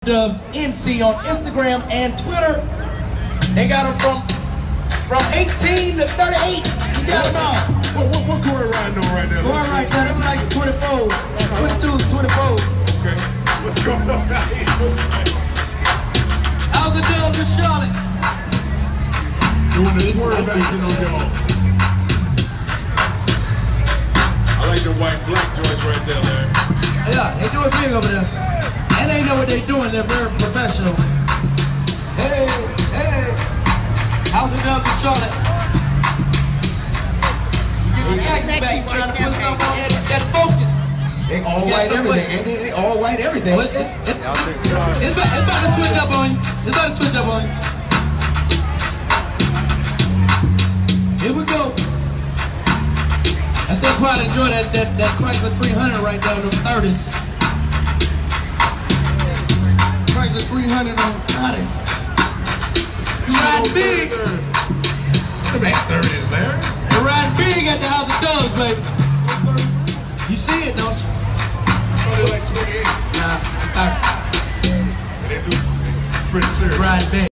Dubs NC on Instagram and Twitter. They got them from 18 to 38. You got them all. What Corey riding on right now? Corey right now, them like 24, 22s, 24. Okay, what's going on out here? How's the Dubs in Charlotte? Doing the swerve action on y'all. I like the white black joints right there, man. Yeah, they do it big over there. And they know what they're doing, they're very professional. Hey, hey. How's the Dubs in Charlotte? You get your back, trying to put something on that focus. They all white everything, ain't they? They all white everything. Oh, it's about to switch up on you. It's about to switch up on you. Here we go. I still quite enjoy that Chrysler 300 right there on them 30s. Chrysler 300 on 30s. You riding big. The back 30s, man. You riding big at the House of Dubs, baby. You see it, don't you? Probably like 28. Nah, 30. They do pretty serious. Riding big.